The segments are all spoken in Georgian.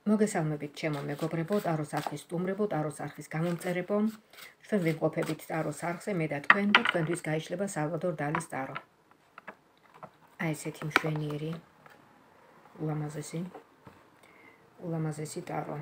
მოგესალმებით ჩემო მეგობრებო, ტაროს არხის სტუმრებო, ტაროს არხის გამომწერებო. ჩვენ ვიმყოფებით ტაროს არხზე, მე და თქვენ და თქვენთვის გაიშლება სალვადორ დალის ტარო. აი ესეთი მშვენიერი, ულამაზესი ტარო.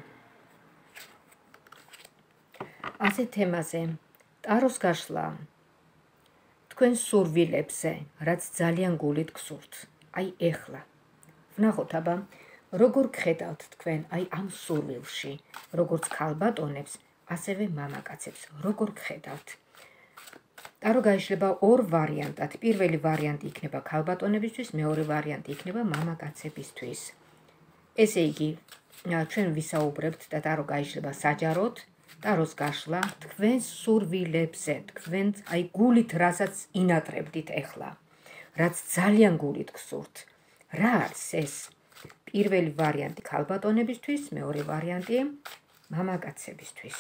ასეთ თემაზე ტაროს გაშლა თქვენ სურვილებზე, რაც ძალიან გულით გსურთ. აი ეხლა. ვნახოთ აბა როგორ გხედავთ თქვენ აი ამ სურვილში, როგორც ქალბატონებს, ასევე მამაკაცებს, როგორ გხედავთ. ტარო გაიშლება ორ ვარიანტად. პირველი ვარიანტი იქნება ქალბატონებისთვის, მეორე ვარიანტი იქნება მამაკაცებისთვის. ესე იგი, ჩვენ ვისაუბრებთ და ტარო გაიშლება საჯაროდ, ტაროს გაშლა თქვენ სურვილებზე, თქვენ აი გულით რასაც ინატრებდით ეხლა, რაც ძალიან გულით გსურთ. რა არის ეს? პირველი ვარიანტი ქალბატონებისთვის, მეორე ვარიანტი მამაკაცებისთვის.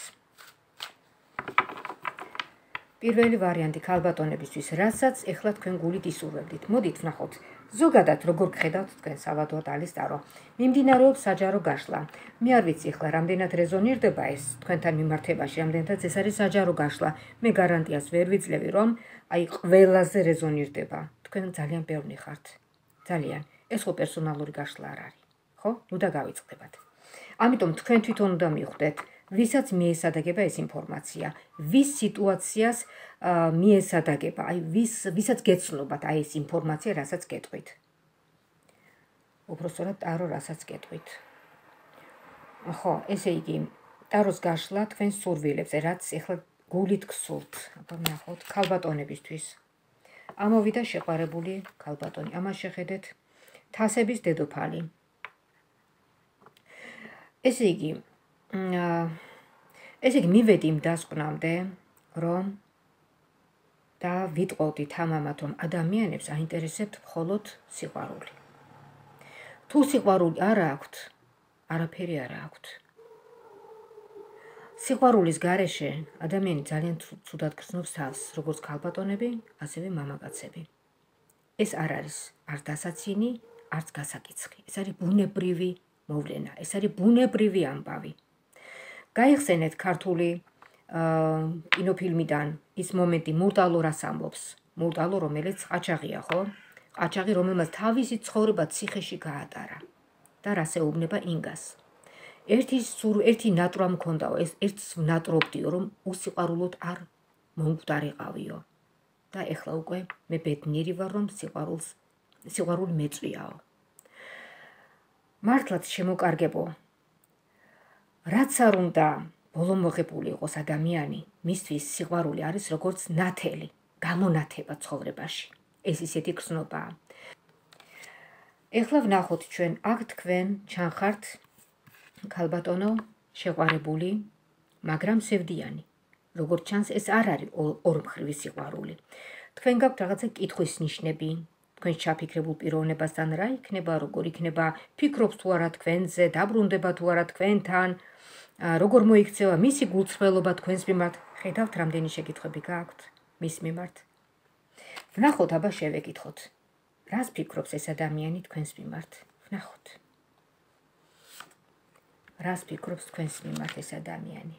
პირველი ვარიანტი ქალბატონებისთვის, რასაც ეხლა თქვენ გულით ისურვებდით. მოდით ვნახოთ, ზოგადად როგორ გხედავთ თქვენ სალვადორ დალის ტარო. მიმდინარეობს საჯარო გაშლა. მე არ ვიცი ეხლა რამდენად რეზონირდება ეს თქვენთან მიმართებაში, რამდენადაც ეს არის საჯარო გაშლა. მე გარანტიას ვერ ვიძლევი, რომ აი ყველაზე რეზონირდება. თქვენ ძალიან ბევრი ხართ. ძალიან. ეს ხო პერსონალური გაშლა არ არის. ხო? ნუ და გავიწყდებათ. ამიტომ თქვენ თვითონ უნდა მიხვდეთ, ვისაც მიესადაგება ეს ინფორმაცია, ვის სიტუაციას მიესადაგება, აი ვისაც გეცნობათ აი ეს ინფორმაცია, რასაც გეტყვით. უпростоრად ტარო რასაც გეტყვით. ხო, ესე იგი, ტაროს გაშლა თქვენ სურვილებზე, რაც ეხლა გულით გსურთ. აბა ნახოთ, ქალბატონებისთვის. ამოვიდა შეყვარებული ქალბატონი. ამას შეხედეთ თასების დედოფალი. ესე იგი, მივედი იმ დასკვნამდე, რომ და ვიტყოდით ამამად, რომ ადამიანებს აინტერესებთ მხოლოდ სიყვარული. თუ სიყვარული არ აქვთ, არაფერი არ აქვთ. სიყვარულის გარეშე ადამიანი ძალიან ცუდად გრძნობს თავს, როგორც ქალბატონები, ასევე მამაკაცები. ეს არ არის არც დასაცინი, არც გასაკიცხი. ეს არის ბუნებრივი მოვლენა, ეს არის ბუნებრივი ამბავი. გაიხსენეთ ქართული კინოფილმიდან ის მომენტი მურტალო რას ამბობს. მურტალო, რომელიც ყაჩაღია, ხო? ყაჩაღი, რომელმაც თავისი ცხოვრება ციხეში გაატარა და რას ეუბნება ინგას. ერთი ნატრვა მქონდაო, ერთს ვნატრობდიო, რომ უსიყვარულოდ არ მომკვდარიყავიო. და ეხლა უკვე მე ბედნიერი ვარ, რომ სიყვარული მეწვიაო. მართლაც შემოკარგებო, რაც არ უნდა ბოლომოღებული იყოს ადამიანი, მისთვის სიყვარული არის როგორც ნათელი, გამონათება ცხოვრებაში. ეს ისეთი გრძნობაა. ეხლა ვნახოთ ჩვენ, აქ თქვენ ჩანხართ ქალბატონო შეყვარებული, მაგრამ სევდიანი. როგორც ჩანს, ეს არ არის ორმხრივი სიყვარული. თქვენ გაქვთ რაღაცა კითხვის ნიშნები, თქვენ ჩაფიქრებულ პიროვნებასთან რა იქნება, როგორ იქნება, ფიქრობს თუ არა თქვენზე, დაბრუნდება თუ არა თქვენთან, როგორ მოიქცევა მისი გულწრფელობა თქვენს მიმართ. ხედავთ, რამდენი შეკითხვები გაქვთ მის მიმართ. ვნახოთ, აბა შევეკითხოთ. რას ფიქრობს ეს ადამიანი თქვენს მიმართ? ვნახოთ. რას ფიქრობს თქვენს მიმართ ეს ადამიანი?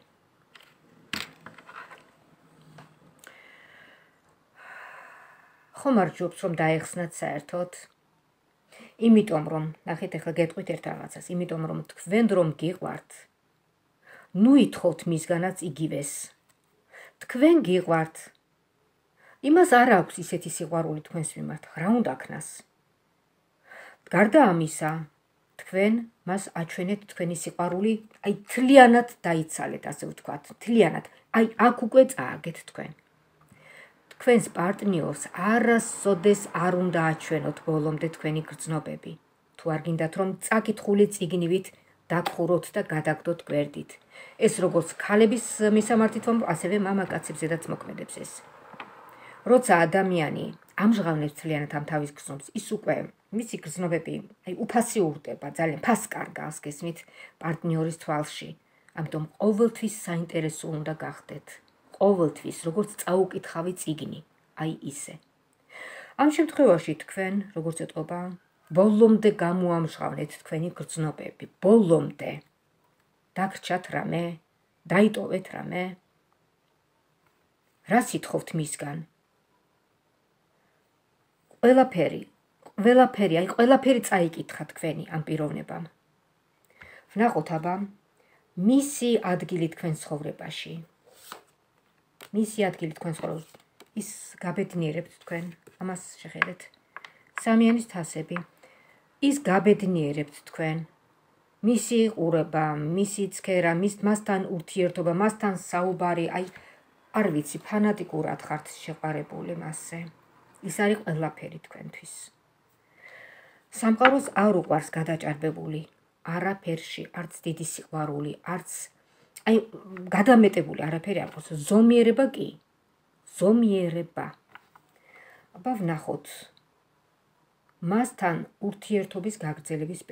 ხომ არ ჯობს, რომ დაეხსნათ საერთოდ? იმიტომ, რომ, ნახეთ, ეხლა გეტყვით ერთ რაღაცას, იმიტომ, რომ თქვენ რომ გიყვართ, ნუ ითხოვთ მისგანაც იგივეს. თქვენ გიყვართ. იმას არ აქვს ისეთი სიყვარული თქვენს მიმართ, რა უნდა ქნას? გარდა ამისა, თქვენ მას აჩვენეთ თქვენი სიყვარული, აი თლიანად დაიცალეთ, ასე ვთქვათ, თლიანად. აი აქ უკვე წააგეთ თქვენ. თქვენს პარტნიორს არასოდეს არ უნდა აჩვენოთ ბოლომდე თქვენი გრძნობები. თუ არ გინდათ, რომ წაკითხული წიგნივით დაგხუროთ და გადაგდოთ გვერდით. ეს როგორც ქალების მისამართით, ასევე მამაკაცებზედაც მოქმედებს ეს. როცა ადამიანი ამჟღავნებს თლიანად ამ თავის გრძნობს, ის უკვე მისი გრძნობები უფასი ურდება, ძალიან ფასკარგავს გესმით პარტნიორის თვალში. ამიტომ ყოველთვის საინტერესო უნდა გახდეთ. ყოველთვის, როგორც წაუკითხავი წიგნი, აი ისე. ამ შემთხვევაში თქვენ, როგორც ეტყობა, ბოლომდე გამოამჟღავნეთ თქვენი გრძნობები, ბოლომდე. დაგრჩათ რამე, დაიტოვეთ რამე. რა სიტყვით მისგან? ყველაფერი წაიკითხა თქვენი ამ პიროვნებამ. ვნახოთ აბა მისი ადგილი თქვენ ცხოვრებაში. ის გაბედნიერებთ თქვენ, ამას შეხედეთ. სამიანის თასები. ის გაბედნიერებთ თქვენ. მისი ყურება, მისი ცქერა, მასთან ურთიერთობა, მასთან საუბარი, არ ვიცი, ფანატიკურად ხართ შეყარებული მასზე. ის არის ყველაფერი თქვენთვის. სამყაროს არ უყვარს გადაჭარბებული, არაფერში, არც დიდი სიყვარული, არც გადამეტებული არაფერი არ ყავს. ზომიერება კი. ზომიერება. აბა ვნახოთ. მასთან ურთიერთობის გაგრძელების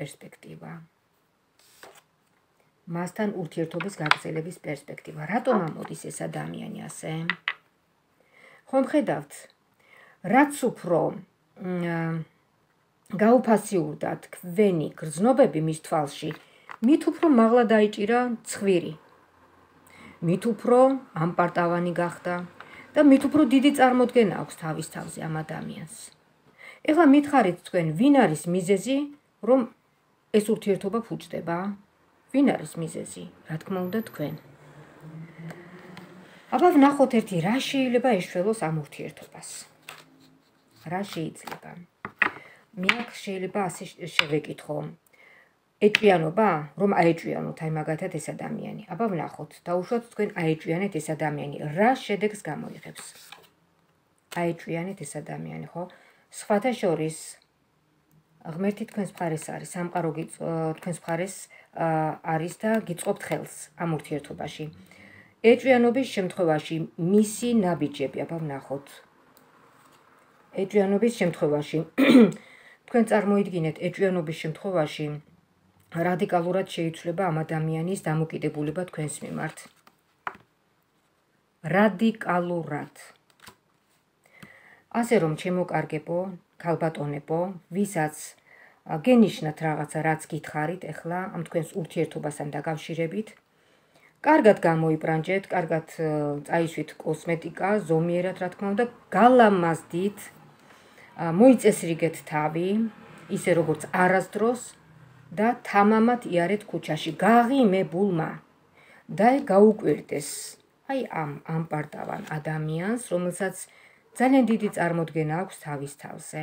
პერსპექტივა. რატომ ამოდის ეს ადამიანი ასე? ხომ ხედავთ, რაც უფრო გაუფასიურდა თქვენი გრძნობები მის თვალში, მით უფრო მაღლა დაიჭირა ცხვირი. მით უფრო ამპარტავანი გახდა და მით უფრო დიდი წარმოდგენა აქვს თავის თავზე ამ ადამიანს. ეხლა მითხარით თქვენ, ვინ არის მიზეზი, რომ ეს ურთიერთობა ფუჭდება? ვინ არის მიზეზი? რა თქმა უნდა თქვენ. აბა ვნახოთ ერთი, რა შეიძლება ეშველოს ამ ურთიერთობას. რა შეიძლება? მე აქ შეიძლება ასე შევეკითხო. ეჭვიანობა, რომ აეჭვიანოთ მაგათად ეს ადამიანი. აბა ვნახოთ, დაუშვათ თქვენ აეჭვიანეთ ეს ადამიანი. რა შედეგს გამოიღებს? აეჭვიანეთ ეს ადამიანი, ხო? სხვათა შორის ღმერთი თქვენს მხარეს არის, სამყარო თქვენს მხარეს არის და გიწყობთ ხელს ამ ურთიერთობაში. ეჭვიანობის შემთხვევაში მისი ნაბიჯები, აბა ვნახოთ. ეჭვიანობის შემთხვევაში თქვენ წარმოიდგინეთ, ეჭვიანობის შემთხვევაში რადიკალურად შეიცვლება ამ ადამიანის დამოკიდებულება თქვენს მიმართ. რადიკალურად. ასე რომ ჩემოკარგებო, ქალბატონებო, ვისაც გენიშნათ რაღაცა, რაც გითხარით ახლა ამ თქვენს ურთიერთობასთან დაკავშირებით, კარგად გამოიბრანჯეთ, კარგად წაისვით კოსმეტიკა, ზომიერად რა თქმა უნდა, გალამაზდით, მოიწესრიგეთ თავი, ისე როგორც არასდროს და თამამად იარეთ ქუჩაში, გაღიმებულმა და გაუკვირდეს ამ ამპარტავან ადამიანს, რომელსაც ძალიან დიდი წარმოდგენა აქვს თავის თავზე.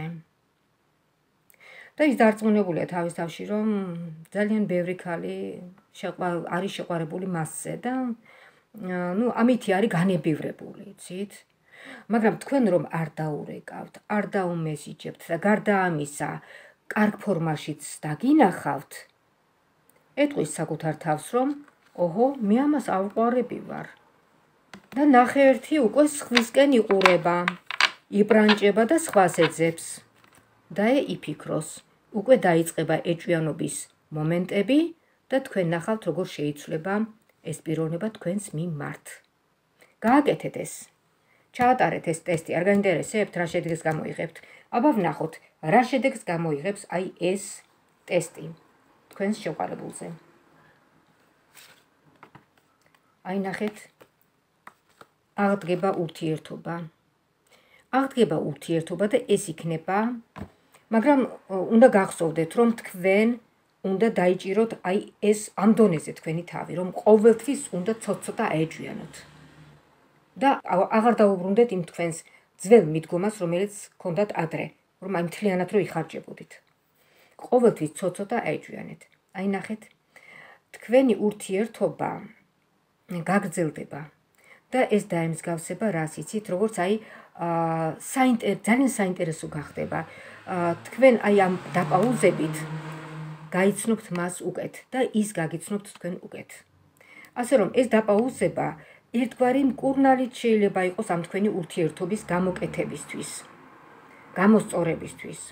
და ის დარწმუნებულია თავის თავში, რომ ძალიან ბევრი ქალი არის შეყვარებული მასზე და ამითი არის განებივრებული, იცით? მაგრამ თქვენ რომ არ დაურეკავთ, არ დაუმეზიჯებთ და გარდა ამისა, კარგ ფორმაშიც დაგინახავთ, ეტყვის საკუთარ თავს, რომ მე ამას ავყვარები ვარ. და ნახე ერთი უკვე სხვისკენ იყურება, იბრანჭება და სხვას ეძებს. და იფიქროს, უკვე დაიწყება ეჭვიანობის მომენტები და თქვენ ნახავთ, როგორ შეიცვლება ეს პიროვნება თქვენს მიმართ. გააკეთეთ ეს. ჩაატარეთ ეს ტესტი, არ გაინტერესებთ, რა შედეგს გამოიღებთ. აბა ვნახოთ, რა შედეგს გამოიღებს ეს ტესტი თქვენს შეყვარებულზე. ნახეთ, აღდგება ურთიერთობა და ეს იქნება, მაგრამ უნდა გახსოვდეთ, რომ თქვენ უნდა დაიჭიროთ ეს ამ დონეზე თქვენი თავი, რომ ყოველთვის უნდა ცოტ-ცოტა აეჭვიანოთ. და აღარ დაუბრუნდეთ იმ თქვენს ძველ მიდგომას, რომელიც გქონდათ ადრე, რომ მთლიანად რო იხარჯებოდით. ყოველთვის ცოტ-ცოტა აეჭვიანეთ. ნახეთ, თქვენი ურთიერთობა გაგრძელდება და ეს დაემსგავსება, რას იცით, როგორც ძალიან საინტერესო გახდება. თქვენ ამ დაპაუზებით გაიცნობთ მას უკეთ და ის გაგიცნობთ თქვენ უკეთ. ასე რომ ეს დაპაუზება ერთგვარი მკურნალით შეიძლება იყოს ამ თქვენი ურთიერთობის გამოკეთებისთვის, გამოსწორებისთვის.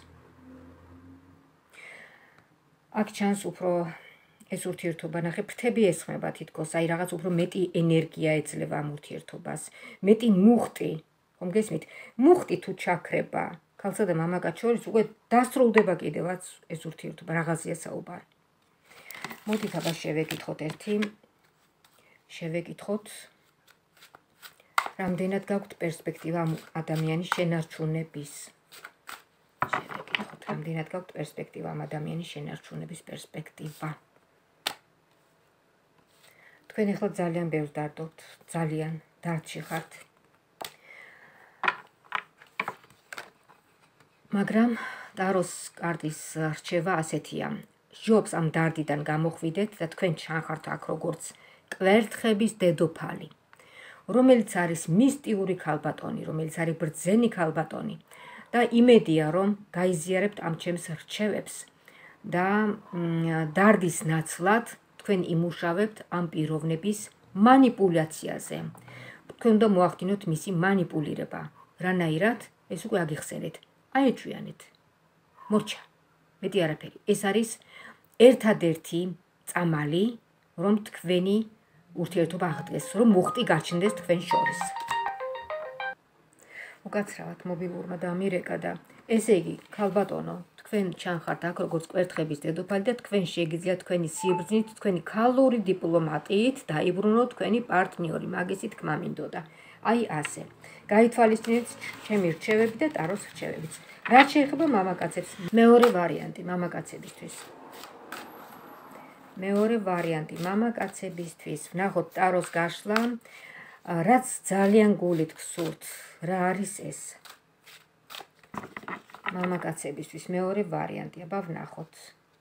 აქ ჩანს უფრო ეს ურთიერთობა, ნახე, ფრთები ესხმება თითქოს, რაღაც უფრო მეტი ენერგია ეძლევა ამ ურთიერთობას, მეტი მუხტი, ხომ გესმით? მუხტი თუ ჩაქრება, ქალსა და მამაკაც შორის უკვე დასრულდება კიდევაც ეს ურთიერთობა, რაღაცია საუბარი. მოდით აბა შევეკითხოთ ერთი. შევეკითხოთ რამდენად გაქვთ პერსპექტივა ამ ადამიანის შენარჩუნების. შევეკითხოთ რამდენად გაქვთ პერსპექტივა ამ ადამიანის შენარჩუნების პერსპექტივა. თქვენ ახლა ძალიან ბევრს დარდოთ, ძალიან დარდში ხართ. მაგრამ ტაროს კარტის რჩევა ასეთია. ჯობს ამ დარდიდან გამოხვიდეთ და თქვენ ჩანხართ აქ როგორც კვერთხების დედოფალი, რომელიც არის მისტიური ქალბატონი, რომელიც არის ბრძენი ქალბატონი და იმედია რომ გაიზიარებთ ამ ჩემს რჩევებს და დარდის ნაცვლად თქვენ იმუშავებთ ამ პიროვნების მანიპულაციაზე. თქვენ უნდა მოახდინოთ მისი მანიპულირება. რანაირად? ეს უკვე აგიხსენეთ. აეჩვიანეთ. მორჩა. მეტი არაფერი. ეს არის ერთადერთი წამალი, რომ თქვენი ურთიერთობა აღდგეს, რომ მუხტი გაჩნდეს თქვენ შორის. უკაცრავად მობილურმა დამირეკა და ესე იგი, ქალბატონო, თქვენ ჩანხართ აქ როგორც კვერთხების დედოფალი და თქვენ შეგიძლიათ თქვენი სიბრძნით, თქვენი ქალური დიპლომატიით დაიბრუნოთ თქვენი პარტნიორი, მაგისი თქმა მინდოდა. აი ასე. გაითვალისწინეთ ჩემი რჩევები და ტაროს რჩევებიც. რაც შეეხება მამაკაცებს, მეორე ვარიანტი მამაკაცებისთვის. მეორე ვარიანტი მამაკაცებისთვის. ვნახოთ ტაროს გაშლა, რაც ძალიან გულით გსურთ. რა არის ეს? მამაკაცებისთვის მეორე ვარიანტი. აბა ვნახოთ.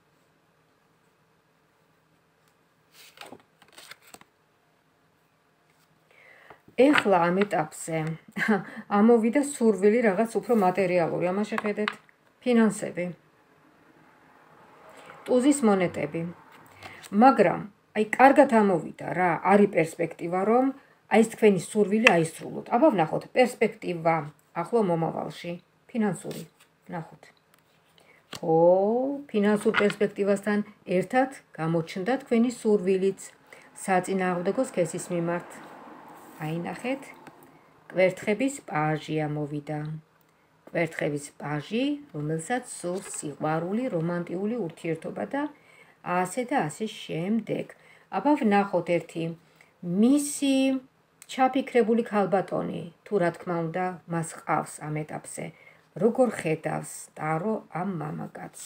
ეხლა ამ ეტაპზე ამოვიდა სურვილი რაღაც უფრო მატერიალური. ამაში ხედეთ ფინანსები, ტუზის მონეტები. მაგრამ აი კარგად ამოვიდა რა, არის პერსპექტივა რომ აი ეს თქვენი სურვილი აისრულოთ. აბა ვნახოთ პერსპექტივა ახლო მომავალში, ფინანსური. ვნახოთ. ო, ფინანსურ პერსპექტივასთან ერთად გამოჩნდა თქვენი სურვილიც საწინააღმდეგო სქესის მიმართ. აი ნახეთ, კვერთხების პაჟი ამოვიდა. კვერთხების პაჟი, რომელსაც სურს სიყვარული, რომანტიული ურთიერთობა და ასე და ასე შემდეგ. აბა ვნახოთ ერთი მისი ჩაფიქრებული ქალბატონი, თუ რა თქმა უნდა, მას ყავს ამ ეტაპზე. როგორ ხედავს ტარო ამ მამაკაცს?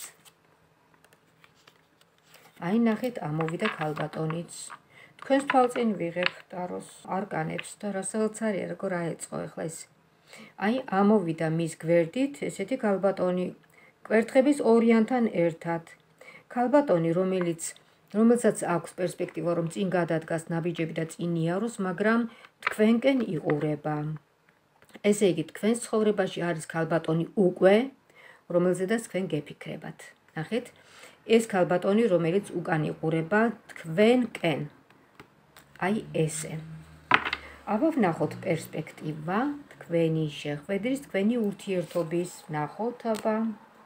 აი ნახეთ, ამოვიდა ქალბატონიც. თქვენს თვალწინ ვიღებ ტაროს არკანებს და რასაც არის, როგორ აეწყო ახლა ეს. აი ამოვიდა მის გვერდით ესეთი ქალბატონი, კვერთხების ორიანთან ერთად. ქალბატონი, რომელსაც აქვს პერსპექტივა, რომ წინ გადადგას ნაბიჯები და წინ იაროს, მაგრამ თქვენკენ იყურება. ესე იგი, თქვენს ცხოვრებაში არის ქალბატონი უკვე, რომელზედაც თქვენ გეფიქრებათ. ნახეთ, ეს ქალბატონი, რომელიც უკან იყურება თქვენკენ. აი ესე. აბა ვნახოთ პერსპექტივა თქვენი შეხვედრის, თქვენი ურთიერთობის. ვნახოთ აბა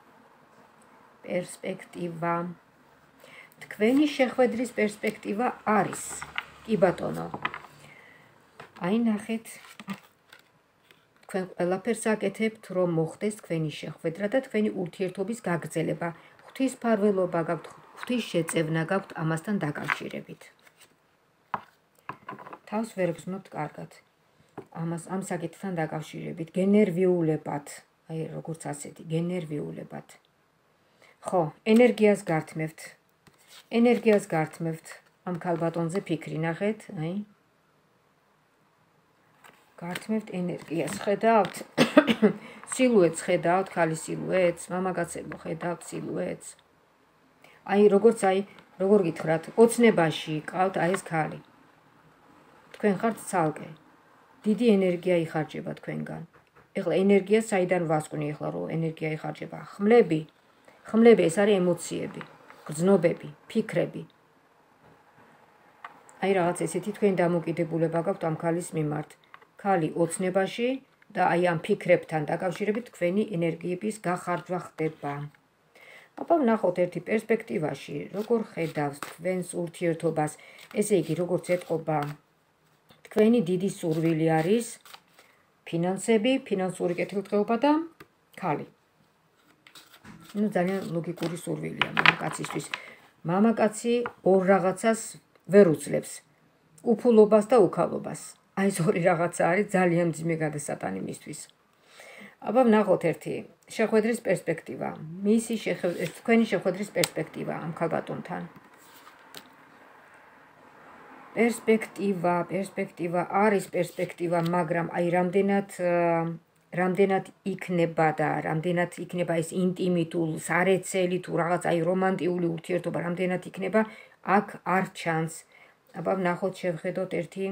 პერსპექტივა. თქვენი შეხვედრის პერსპექტივა არის. კი ბატონო. აი ნახეთ. თქვენ ყველაფერს აკეთებთ, რომ მოხდეს თქვენი შეხვედრა და თქვენი ურთიერთობის გაგრძელება. ღვთისმფარველობა გაქვთ, ღვთისშეწევნა გაქვთ ამასთან დაკავშირებით. თავს ვერ გრძნობთ კარგად. ამ საკითხთან დაკავშირებით, გენერვიულებად, აი როგორც ასეთი, გენერვიულებად. ხო, ენერგიას გართმევთ. ენერგიას გართმევთ. ამ ქალბატონზე ფიქრი ნახეთ, აი. გართმევთ ენერგიას, ხედავთ? სილუეტს ხედავთ, ქალის სილუეტს, მამაკაცებო ხედავთ სილუეტს. აი როგორ გითხრათ, ოცნებაში ყავთ აი ეს ქალი. თქვენ ხართ ცალკე. დიდი ენერგია იხარჯება თქვენგან. ეხლა ენერგია საიდან ვასკვნი ეხლა რომ ენერგია იხარჯება? ხმლები, ეს არის ემოციები, გრძნობები, ფიქრები. აი რაღაც ესეთი თქვენ დამოკიდებულება გაქვთ ამ ქალის მიმართ. ქალი ოცნებაში და აი ამ ფიქრებთან დაკავშირებით თქვენი ენერგიების გახარჯვა ხდება. აბა ვნახოთ ერთი პერსპექტივაში, როგორ ხედავს თქვენს ურთიერთობას, ესე იგი, როგორც ეტყობა, თქვენი დიდი სურვილი არის ფინანსები, ფინანსური კეთილდღეობა და ქალი. ძალიან ლოგიკური სურვილია მამაკაცისთვის. მამაკაცი ორ რაღაცას ვერ უძლებს. უფულობას და უქალობას. აი ეს ორი რაღაცა არის ძალიან მძიმე გადასატანი მისთვის. აბა ვნახოთ ერთი შეხვედრის პერსპექტივა. თქვენი შეხვედრის პერსპექტივა ამ ქალბატონთან. პერსპექტივა არის პერსპექტივა, მაგრამ აი რამდენად იქნება და რამდენად იქნება ეს ინტიმი თუ სარეცელი თუ რაღაც აი რომანტიული ურთიერთობა რამდენად იქნება, აქ არ ჩანს. აბა ვნახოთ, შევხედოთ ერთი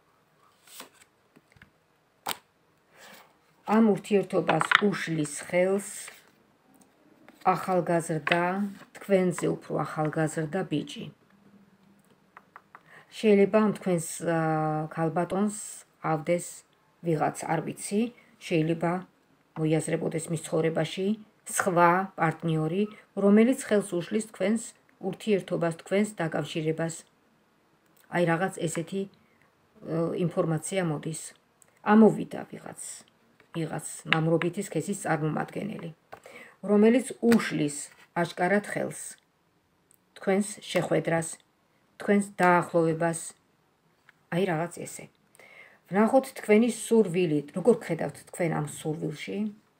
ამ ურთიერთობას უშლის ხელს ახალგაზრდა, თქვენზე უფრო ახალგაზრდა ბიჭი. შეიძლება ამ თქვენს ქალბატონს ავდეს ვიღაც, არ ვიცი, შეიძლება მოიაზრებოდეს მის ცხოვრებაში სხვა პარტნიორი, რომელიც ხელს უშლის თქვენს ურთიერთობას, თქვენს დაკავშირებას. აი რაღაც ესეთი ინფორმაცია მოდის. ამოვიდა ვიღაც მამრობითი სქესის წარმომადგენელი, რომელიც უშლის აშკარად ხელს თქვენს შეხვედრას, თქვენს დაახლოვებას, აი რაღაც ესე. ვნახოთ თქვენი სურვილი, როგორ ხედავთ თქვენ ამ სურვილში?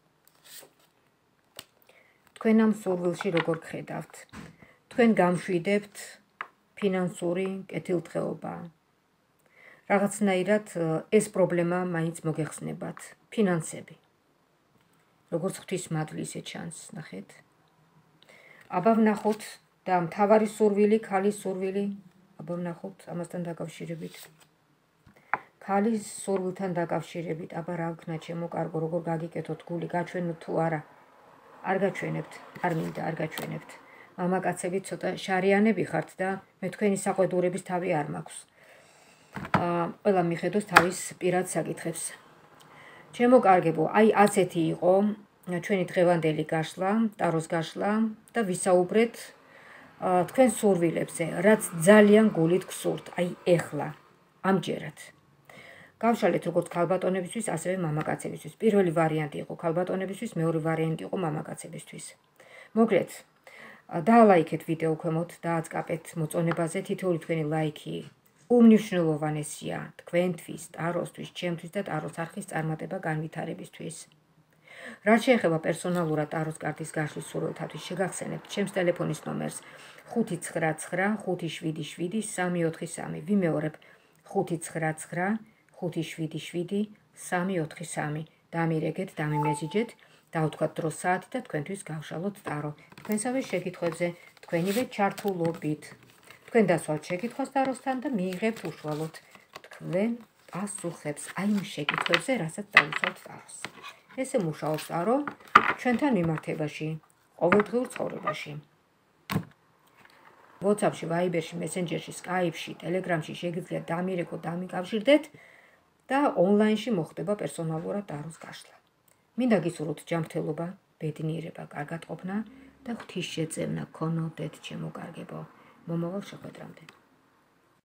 როგორ ხედავთ? თქვენ გამშვიდებთ ფინანსური კეთილდღეობა. რაღაცნაირად ეს პრობლემა მაინც მოგეხსნებათ, ფინანსები. როგორც ღვთისმადლი ისე ჩანს, ნახეთ. აბა ვნახოთ და მთავარი სურვილი, ქალის სურვილი, აბა ვნახოთ ამასთან დაკავშირებით. ქალის სურვილთან დაკავშირებით, აბა რა ვქნა ჩემო კარგო, როგორ გაგიკეთოთ გული, გაჩვენოთ თუ არა? არ გაჩვენებთ, არ მინდა, არ გაჩვენებთ. მამაკაცები ცოტა შარიანები ხართ და მე თქვენი საყვედურების თავი არ მაქვს. ყველა მიხედოს თავის პირად საკითხებს. ჩემო კარგებო, აი ასეთი იყო ჩვენი დღევანდელი გაშლა, ტაროს გაშლა და ვისაუბრეთ თქვენ სურვილებზე, რაც ძალიან გულით გსურთ, აი ეხლა, ამჯერად. გავშალეთ როგორც ქალბატონებისთვის, ასევე მამაკაცებისთვის. პირველი ვარიანტი იყო ქალბატონებისთვის, მეორე ვარიანტი იყო მამაკაცებისთვის. მოგლეთ, დაალაიქეთ ვიდეო ქვემოთ, დააწყაპეთ მოწონებაზე, თითოეული თქვენი ლაიქი უმნიშვნელოვანესია თქვენთვის, ტაროსთვის, ჩემთვის და ტაროს არხის წარმატება განვითარებისთვის. რაც შეეხება პერსონალურად ტაროს კარტის გაშლის სურვილთათვის, შეგახსენებთ ჩემს ტელეფონის ნომერს 599-577-343. ვიმეორებ 599-577-343. დამირეკეთ, დამიმეზიჯეთ, დავთქვათ დრო საათი და თქვენთვის გავშალოთ ტარო. თქვენსავე შეკითხვებზე, თქვენივე ჩართულობით. თქვენ დასვალთ შეკითხვას ტაროსთან და მიიღებთ უშუალოდ თქვენ პასუხებს აი იმ შეკითხვებზე, რასაც დავუსვათ ტაროს. ესე მუშაობს ტარო ჩვენთან მიმართებაში, ყოველდღიურ ცხოვრებაში. WhatsApp-ში, Viber-ში, Messenger-ში, Skype-ში, Telegram-ში შეგიძლიათ დამირეკოთ, დამიკავშირდეთ და ონლაინში მოხდება პერსონალურად ტაროს გაშლა. მინდა გისურვოთ ჯანმრთელობა, ბედნიერება, კარგად ყოფნა და ღვთის შეწევნა გქონოდეთ, ჩემო კარგებო. მომავალ შეხვედრამდე.